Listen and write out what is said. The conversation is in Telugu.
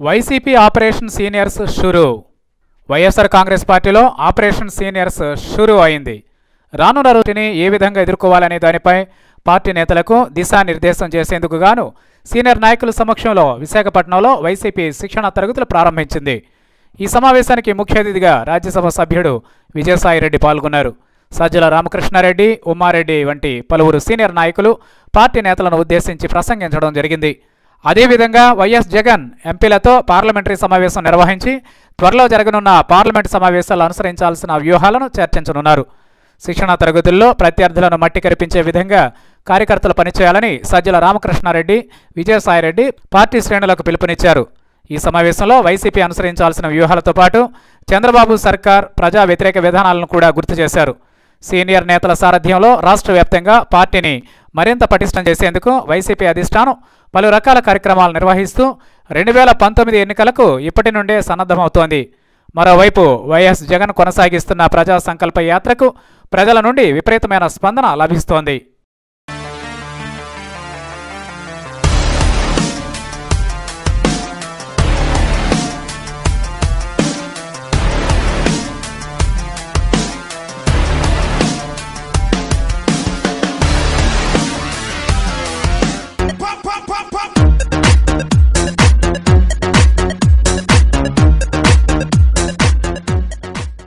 YCP ఆపరేషన్ సీనియర్స్ షురూ. వైఎస్ఆర్ కాంగ్రెస్ పార్టీలో ఆపరేషన్ సీనియర్స్ షురూ అయింది. రానున్న రోజుని ఏ విధంగా ఎదుర్కోవాలనే దానిపై పార్టీ నేతలకు దిశానిర్దేశం చేసేందుకు గాను సీనియర్ నాయకుల సమక్షంలో విశాఖపట్నంలో వైసీపీ శిక్షణ తరగతులు ప్రారంభించింది. ఈ సమావేశానికి ముఖ్య అతిథిగా రాజ్యసభ సభ్యుడు విజయసాయిరెడ్డి పాల్గొన్నారు. సజ్జల రామకృష్ణారెడ్డి, ఉమ్మారెడ్డి వంటి పలువురు సీనియర్ నాయకులు పార్టీ నేతలను ఉద్దేశించి ప్రసంగించడం జరిగింది. అదేవిధంగా వైఎస్ జగన్ ఎంపీలతో పార్లమెంటరీ సమావేశం నిర్వహించి త్వరలో జరగనున్న పార్లమెంటు సమావేశాలు అనుసరించాల్సిన వ్యూహాలను చర్చించనున్నారు. శిక్షణ తరగతుల్లో ప్రత్యర్థులను మట్టి కరిపించే విధంగా కార్యకర్తలు పనిచేయాలని సజ్జల రామకృష్ణారెడ్డి, విజయసాయిరెడ్డి పార్టీ శ్రేణులకు పిలుపునిచ్చారు. ఈ సమావేశంలో వైసీపీ అనుసరించాల్సిన వ్యూహాలతో పాటు చంద్రబాబు సర్కార్ ప్రజా వ్యతిరేక విధానాలను కూడా గుర్తు చేశారు. సీనియర్ నేతల సారథ్యంలో రాష్ట్ర వ్యాప్తంగా పార్టీని మరింత పటిష్టం చేసేందుకు వైసీపీ అధిష్టానం పలు రకాల కార్యక్రమాలు నిర్వహిస్తూ 2019 ఎన్నికలకు ఇప్పటి నుండే సన్నద్ధమవుతోంది. మరోవైపు వైఎస్ జగన్ కొనసాగిస్తున్న ప్రజా సంకల్ప యాత్రకు ప్రజల నుండి విపరీతమైన స్పందన లభిస్తోంది.